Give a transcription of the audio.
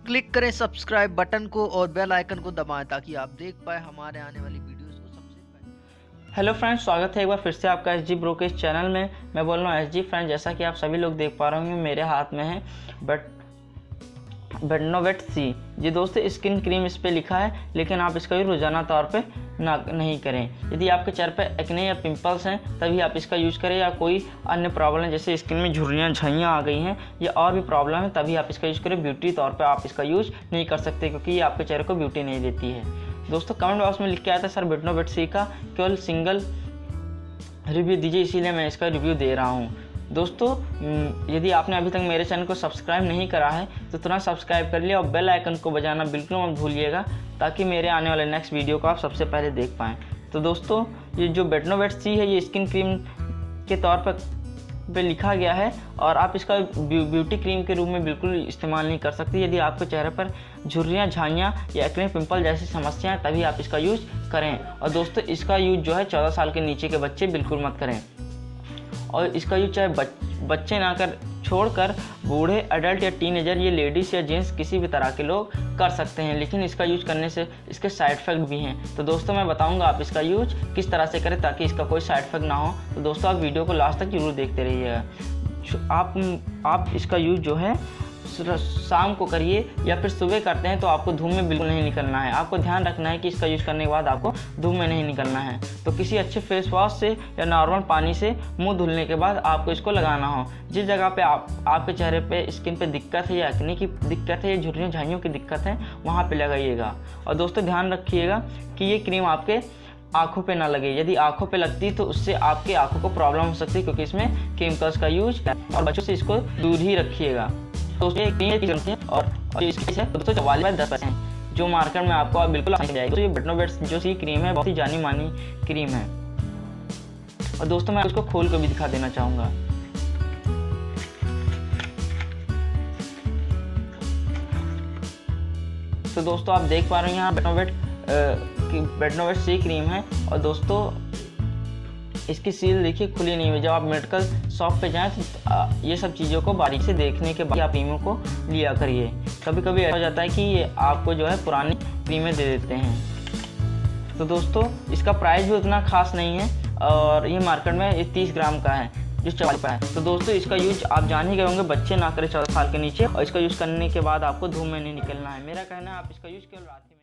Click करें subscribe button को और बेल आइकन को दबाएं ताकि आप देख पाए हमारे आने वाली वीडियोस को सबसे पहले। हेलो फ्रेंड्स, स्वागत है एक बार फिर से आपका एसजी ब्रो के इस चैनल में। मैं बोल रहा हूँ एसजी फ्रेंड्स। जैसा कि आप सभी लोग देख पा रहे होंगे मेरे हाथ में है बेटनोवेट सी। ये दोस्तों स्किन क्रीम इस पर लिखा है, लेकिन आप इसका यूज़ रोज़ाना तौर पे नहीं करें। यदि आपके चेहरे पे एक्ने या पिंपल्स हैं तभी आप इसका यूज़ करें, या कोई अन्य प्रॉब्लम है जैसे स्किन में झुर्रियाँ झाइयाँ आ गई हैं या और भी प्रॉब्लम है तभी आप इसका यूज़ करें। ब्यूटी तौर पे आप इसका यूज़ नहीं कर सकते क्योंकि ये आपके चेहरे को ब्यूटी नहीं देती है। दोस्तों कमेंट बॉक्स में लिख के आया था सर बेटनोवेट सी का केवल सिंगल रिव्यू दीजिए, इसीलिए मैं इसका रिव्यू दे रहा हूँ। दोस्तों यदि आपने अभी तक मेरे चैनल को सब्सक्राइब नहीं करा है तो तुरंत सब्सक्राइब कर लिया और बेल आइकन को बजाना बिल्कुल मत भूलिएगा ताकि मेरे आने वाले नेक्स्ट वीडियो को आप सबसे पहले देख पाएँ। तो दोस्तों ये जो बेटनोवेट सी है ये स्किन क्रीम के तौर पर लिखा गया है और आप इसका ब्यूटी क्रीम के रूप में बिल्कुल इस्तेमाल नहीं कर सकते। यदि आपके चेहरे पर झुर्रियाँ झाइयाँ या एक्ने पिंपल जैसी समस्याएं तभी आप इसका यूज़ करें। और दोस्तों इसका यूज़ जो है 14 साल के नीचे के बच्चे बिल्कुल मत करें। और इसका यूज चाहे बच्चे ना कर छोड़कर बूढ़े एडल्ट या टीनेजर, ये लेडीज़ या जेंट्स किसी भी तरह के लोग कर सकते हैं, लेकिन इसका यूज करने से इसके साइड इफ़ेक्ट भी हैं। तो दोस्तों मैं बताऊंगा आप इसका यूज किस तरह से करें ताकि इसका कोई साइड इफ़ेक्ट ना हो। तो दोस्तों आप वीडियो को लास्ट तक जरूर देखते रहिएगा। आप इसका यूज जो है शाम को करिए या फिर सुबह करते हैं तो आपको धूप में बिल्कुल नहीं निकलना है। आपको ध्यान रखना है कि इसका यूज़ करने के बाद आपको धूप में नहीं निकलना है। तो किसी अच्छे फेस वॉश से या नॉर्मल पानी से मुंह धुलने के बाद आपको इसको लगाना हो। जिस जगह पे आपके चेहरे पे स्किन पे दिक्कत है या एक्ने की दिक्कत है या झुर्रियों झाइयों की दिक्कत है वहाँ पर लगाइएगा। और दोस्तों ध्यान रखिएगा कि ये क्रीम आपके आँखों पे ना लगे। यदि आँखों पे लगती तो उससे आपके आँखों को प्रॉब्लम हो सकती है क्योंकि इसमें केमिकल्स का यूज है। और बच्चों से इसको दूर ही रखिएगा। तो ये क्रीम की है और इसकी है दोस्तों 44/10 पैसे हैं जो मार्केट में आपको बिल्कुल आसानी से जाएगी। तो ये बेटनोवेट जो सी क्रीम है बहुत ही जानी मानी क्रीम है। और दोस्तों मैं उसको खोल कर भी दिखा देना चाहूँगा। तो दोस्तों आप देख पा रहे हैं यहाँ बेटनोवेट सी क्रीम है। और दोस्तों इसकी सील देखिए खुली नहीं हुई। जब आप मेडिकल शॉप पे जाएं तो ये सब चीज़ों को बारीक से देखने के बाद आप क्रीमों को लिया करिए। कभी कभी ऐसा हो जाता है कि ये आपको जो है पुरानी क्रीमें दे देते हैं। तो दोस्तों इसका प्राइस भी उतना खास नहीं है और ये मार्केट में 30 ग्राम का है जो 44 का है। तो दोस्तों इसका यूज आप जान ही गए होंगे, बच्चे ना करें 14 साल के नीचे। और इसका यूज़ करने के बाद आपको धूप में नहीं निकलना है। मेरा कहना है आप इसका यूज़ केवल रात